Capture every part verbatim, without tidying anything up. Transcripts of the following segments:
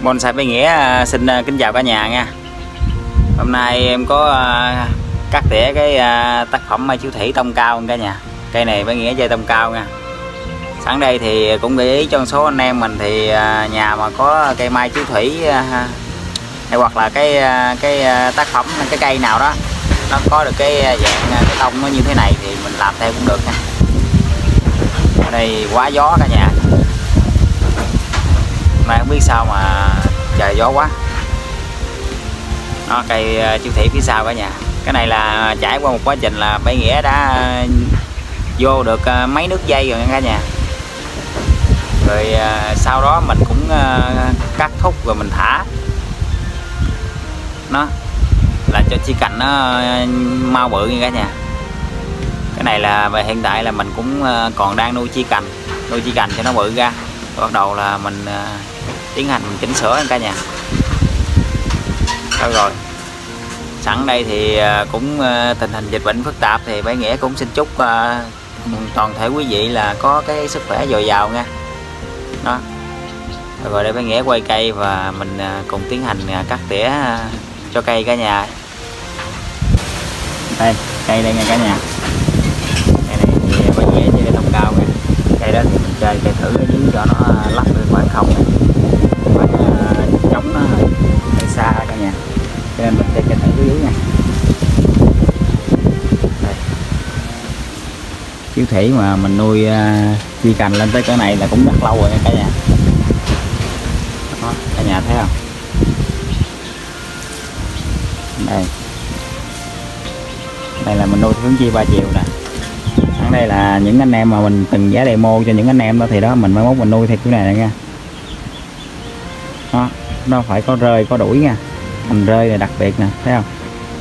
Bonsai Bái Nghĩa xin kính chào cả nhà nha. Hôm nay em có cắt tỉa cái tác phẩm mai chiếu thủy tông cao cả nhà. Cây này Bái Nghĩa chơi tông cao nha. Sẵn đây thì cũng gợi ý cho một số anh em mình thì nhà mà có cây mai chiếu thủy hay hoặc là cái cái tác phẩm cái cây nào đó nó có được cái dạng cái tông nó như thế này thì mình làm theo cũng được nha. Ở đây quá gió cả nhà. Mà không biết sao mà trời gió quá. Nó cây chiếu thủy phía sau cả nhà. Cái này là trải qua một quá trình là Bái Nghĩa đã vô được mấy nước dây rồi nha cả nhà. Rồi sau đó mình cũng cắt thúc rồi mình thả nó là cho chi cành nó mau bự nha cả nhà. Cái này là về hiện tại là mình cũng còn đang nuôi chi cành, nuôi chi cành cho nó bự ra. Rồi bắt đầu là mình tiến hành mình chỉnh sửa cả nhà. Đó rồi. Sẵn đây thì cũng tình hình dịch bệnh phức tạp thì Bái Nghĩa cũng xin chúc toàn thể quý vị là có cái sức khỏe dồi dào nha. Đó. Rồi đây Bái Nghĩa quay cây và mình cùng tiến hành cắt tỉa cho cây cả nhà. Đây, cây đây nha cả nhà. Cây này thì Bái Nghĩa chơi cây tông cao nha. Cây đó thì mình chơi cây thử ở dưới cho nó lắp được khoảng không này. Khoảng chống nó hơi xa cả nhà. Cho nên mình chơi cây thử ở dưới nha. Đây. Chiếu thủy mà mình nuôi uh, chi cành lên tới cỡ này là cũng rất lâu rồi nha cả nhà. Đó, cả nhà thấy không? Đây. Đây là mình nuôi hướng chi ba chiều nè. Ở đây là những anh em mà mình từng giá demo cho những anh em đó thì đó mình mai mốt mình nuôi theo kiểu này nè nha. Đó, nó phải có rơi có đuổi nha. Thành rơi là đặc biệt nè, thấy không?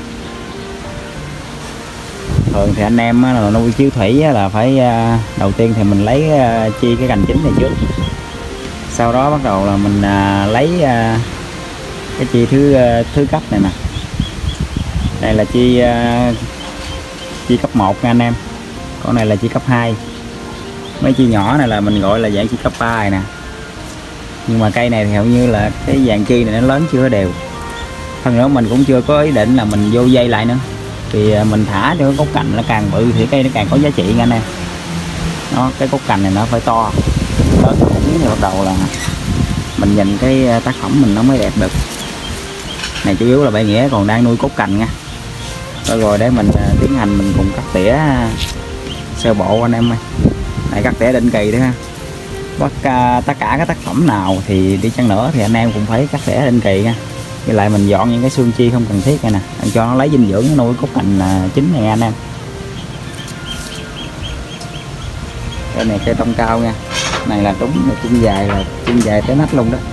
Thường thì anh em là nuôi chiếu thủy là phải đầu tiên thì mình lấy chi cái cành chính này trước. Sau đó bắt đầu là mình lấy cái chi thứ thứ cấp này nè. Đây là chi chi cấp một nha anh em. Con này là chi cấp hai. Mấy chi nhỏ này là mình gọi là dạng chi cấp ba này nè. Nhưng mà cây này thì hầu như là cái dạng chi này nó lớn chưa đều. Hơn nữa mình cũng chưa có ý định là mình vô dây lại nữa. Vì mình thả cho cái cốt cành nó càng bự thì cây nó càng có giá trị nha anh em. Nó cái cốt cành này nó phải to lớn cũng thì bắt đầu là mình nhìn cái tác phẩm mình nó mới đẹp được. Này chủ yếu là Bái Nghĩa còn đang nuôi cốt cành nha. Rồi, rồi để mình tiến hành mình cùng cắt tỉa sơ bộ anh em ơi. Này cắt tỉa định kỳ đó ha. Tất, tất cả các tác phẩm nào thì đi chăng nữa thì anh em cũng phải cắt tỉa định kỳ nha. Với lại mình dọn những cái xương chi không cần thiết này nè, cho nó lấy dinh dưỡng nó nuôi cốt cành chính này nha anh em. Cái này cây tông cao nha. Này là đúng là chân dài là chân dài tới nách luôn đó.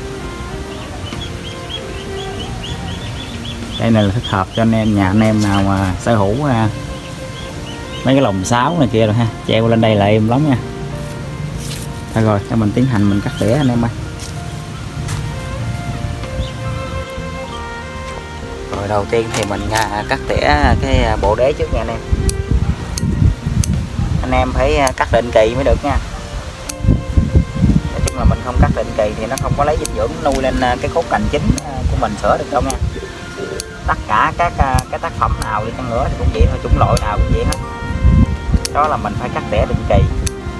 Đây này là thích hợp cho anh em nhà anh em nào mà sở hữu mấy cái lồng sáo này kia rồi ha, treo lên đây là êm lắm nha. Thôi rồi cho mình tiến hành mình cắt tỉa anh em ơi. Rồi đầu tiên thì mình cắt tỉa cái bộ đế trước nha anh em. Anh em phải cắt định kỳ mới được nha. Nói chung là mình không cắt định kỳ thì nó không có lấy dinh dưỡng nuôi lên cái cốt cành chính của mình sửa được đâu nha. Tất cả các cái tác phẩm nào đi chăng nữa thì cũng vậy thôi, chủng loại nào cũng vậy hết. Đó là mình phải cắt tỉa định kỳ.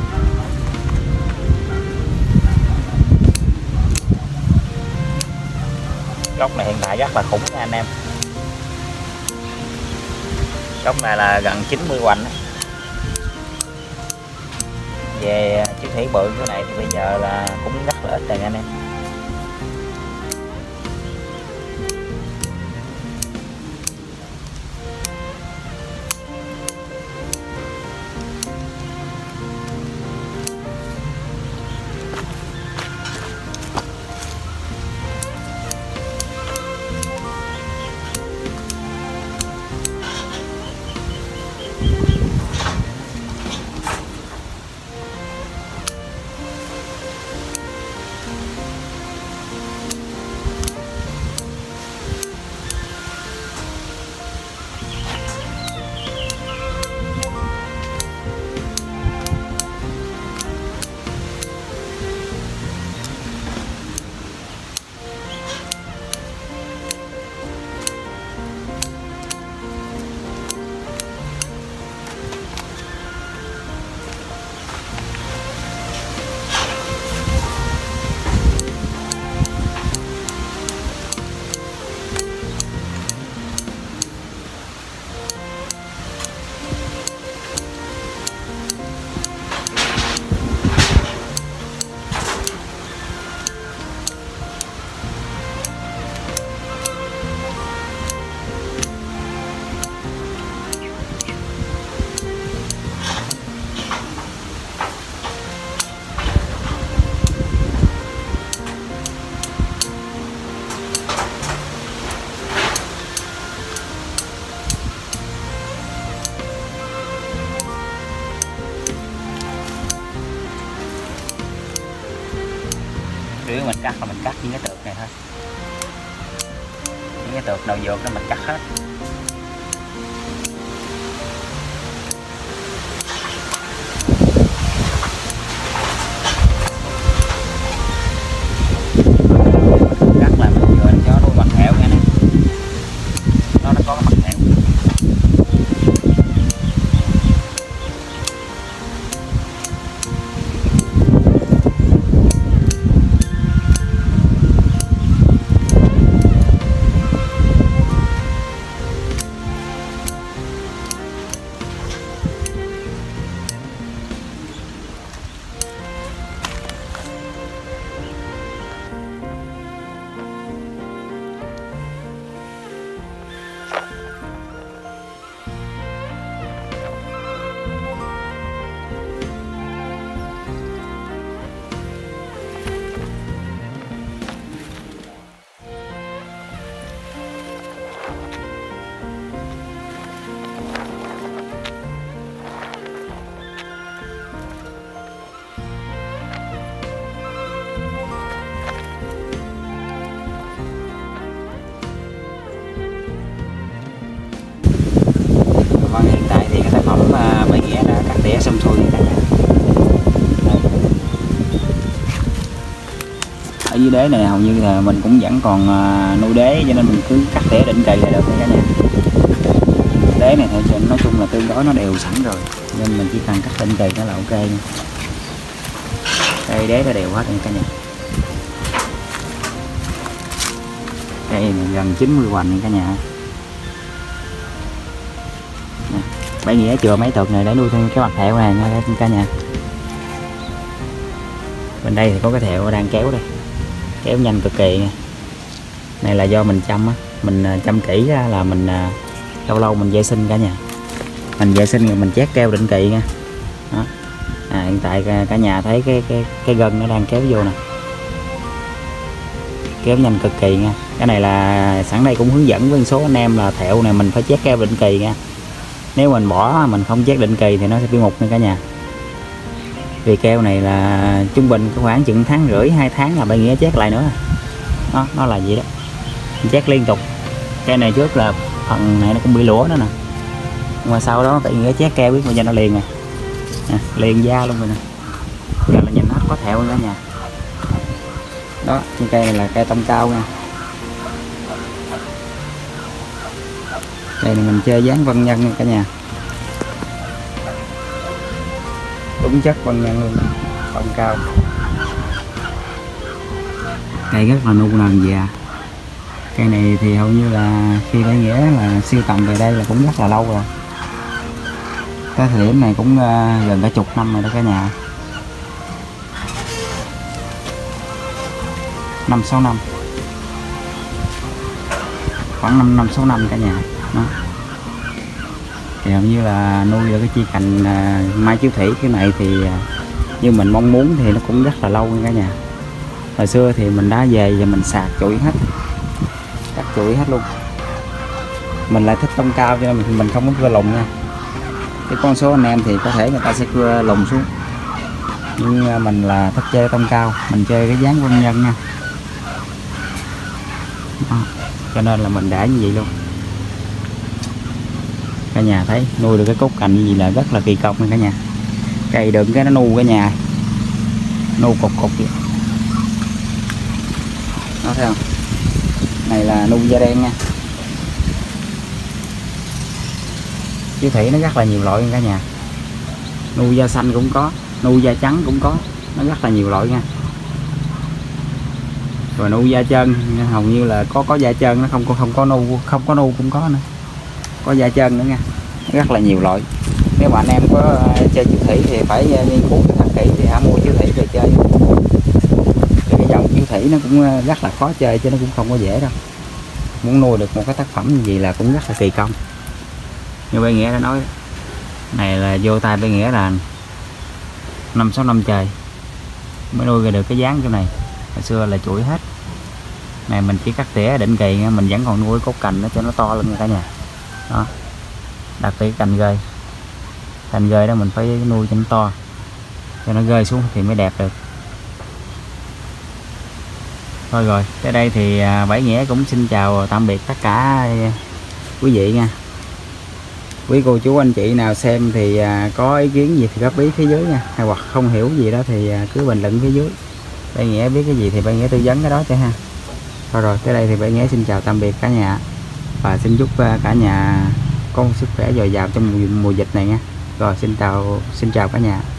Gốc này hiện tại rất là khủng nha anh em. Gốc này là gần chín mươi hoành. Về chiếu thủy bự cái này thì bây giờ là cũng rất là ít rồi nha anh em. Nếu mình cắt là mình cắt những cái tược này thôi, những cái tược nào dược đó mình cắt hết. Cắt là mình vừa cho nó mặt hẹo nha nè, nó nó có cái mặt hẹo. Vâng, hiện tại thì cái sản phẩm uh, Bảy Nghĩa đã cắt tỉa xong xuôi cả nhà. Ở dưới đế này hầu như là mình cũng vẫn còn uh, nuôi đế, cho nên mình cứ cắt tỉa định kỳ là được cả nhà. Đế này thì nói chung là tương đối nó đều sẵn rồi, nên mình chỉ cần cắt định kỳ đó là ok nha. Đây đế nó đều hết rồi cả nhà. Đây này, gần chín mươi hoành cả nhà. Bảy Nghĩa chừa mấy tược này để nuôi thêm cái mặt thẹo này nha cả nhà. Bên đây thì có cái thẹo đang kéo đây, kéo nhanh cực kỳ nha. Này là do mình chăm á, mình chăm kỹ là mình lâu lâu mình vệ sinh cả nhà, mình vệ sinh rồi mình chét keo định kỳ nha. Đó. À, hiện tại cả nhà thấy cái cái cái gân nó đang kéo vô nè, kéo nhanh cực kỳ nha. Cái này là sẵn đây cũng hướng dẫn với số anh em là thẹo này mình phải chét keo định kỳ nha. Nếu mình bỏ mình không chét định kỳ thì nó sẽ bị mục nha cả nhà. Vì keo này là trung bình có khoảng chừng tháng rưỡi hai tháng là Bảy Nghĩa chét lại nữa. Đó, nó là vậy đó, mình chét liên tục. Cây này trước là phần này nó cũng bị lũa nữa nè, nhưng mà sau đó Bảy Nghĩa chét keo biết bao giờ nó liền nè, à, liền da luôn rồi nè. Giờ là nhìn hết có thẹo nữa nha. Đó, cái cây này là cây tông cao nha. Đây này mình chơi dán vân nhân nha cả nhà, đúng chất vân nhân luôn, tông cao. Cây rất là nu nần già. Cây này thì hầu như là khi Bảy Nghĩa là siêu tầm về đây là cũng rất là lâu rồi. Tới thời điểm này cũng uh, gần cả chục năm rồi đó cả nhà. Năm sáu năm, khoảng năm năm sáu năm cả nhà. Đó. Thì hầu như là nuôi được cái chi cành uh, mai chiếu thủy cái này thì uh, như mình mong muốn thì nó cũng rất là lâu nha cả nhà. Hồi xưa thì mình đã về và mình sạc chuỗi hết, cắt chuỗi hết luôn. Mình lại thích tông cao cho nên mình, mình không có cưa lùng nha. Cái con số anh em thì có thể người ta sẽ cưa lùng xuống, nhưng mình là thích chơi tông cao, mình chơi cái dáng vân nhân nha. Đó. Cho nên là mình đã như vậy luôn. Cả nhà thấy nuôi được cái cốt cành như vậy là rất là kỳ công nha cả nhà. Cây đựng cái nó nu cả nhà, nu cục cục vậy. Đó, thấy không? Này là nu da đen nha. Chiếu thủy nó rất là nhiều loại nha cả nhà. Nu da xanh cũng có, nu da trắng cũng có, nó rất là nhiều loại nha. Rồi nu da trơn hầu như là có có da trơn, nó không có không có nu không có nu cũng có nữa, có da trơn nữa nha, rất là nhiều loại. Nếu mà anh em có chơi chiếu thủy thì phải nghiên cứu thật kỹ thì hãy mua chiếu thủy về chơi. Thì cái dòng chiếu thủy nó cũng rất là khó chơi chứ nó cũng không có dễ đâu. Muốn nuôi được một cái tác phẩm như vậy là cũng rất là kỳ công. Như Bảy Nghĩa đã nói, này là vô tay Bảy Nghĩa là năm sáu năm trời mới nuôi ra được cái dáng chỗ này. Hồi xưa là chuỗi hết. Này mình chỉ cắt tỉa định kỳ, mình vẫn còn nuôi cốt cành nó cho nó to lên nha cả nhà. Đó, đặt cái cành rơi, cành rơi đó mình phải nuôi cho nó to, cho nó rơi xuống thì mới đẹp được. Thôi rồi, tới đây thì à, Bảy Nghĩa cũng xin chào tạm biệt tất cả quý vị nha. Quý cô chú anh chị nào xem thì à, có ý kiến gì thì góp ý phía dưới nha, hay hoặc không hiểu gì đó thì à, cứ bình luận phía dưới. Bảy Nghĩa biết cái gì thì Bảy Nghĩa tư vấn cái đó cho ha. Thôi rồi, tới đây thì Bảy Nghĩa xin chào tạm biệt cả nhà và xin chúc à, cả nhà có một sức khỏe dồi dào trong mùa, mùa dịch này nha. Rồi xin chào xin chào cả nhà.